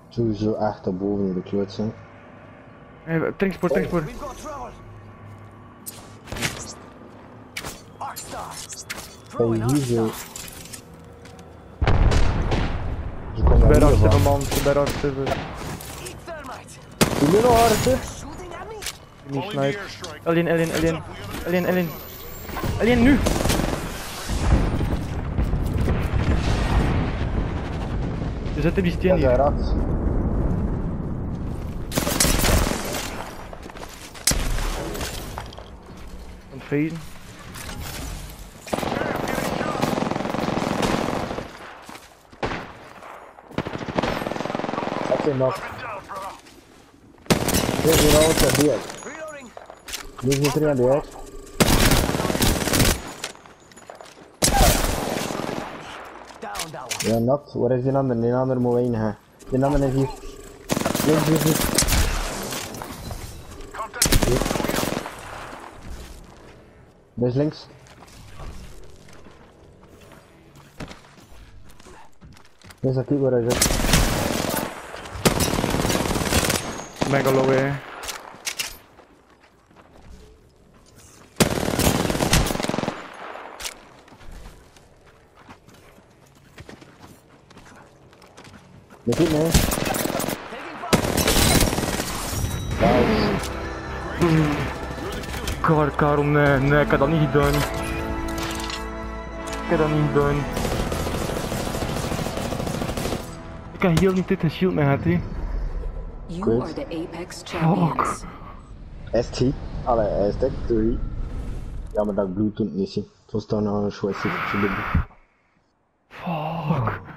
Sowieso echt daarboven in de kloot zijn. Hey, transport. Hey, hier zo. Ze Bij komen de hier hardste van. man, bij de hardste. Die nu nog hardste? Niet snipe. Alien nu! Je zet die steen Dat is een hier. rat. Een feest. Dat is nog. Dit is hier al wat gebeurd. Dit is niet erin gebeurd. Ja, nat. Waar is die andere? Die andere moet heen gaan. Die andere is hier. Links. Dit is links. Dit is actief waar hij zit. Megalowe. Je ziet me. Karel, nee, ik heb dat niet gedaan. Ik heb heel niet dit een shield mee gehad, hè. You are the Apex champions. ST. Allee, ST 3. Ja, maar dat Bluetooth niet zien. Het was dan een choix. Fuck.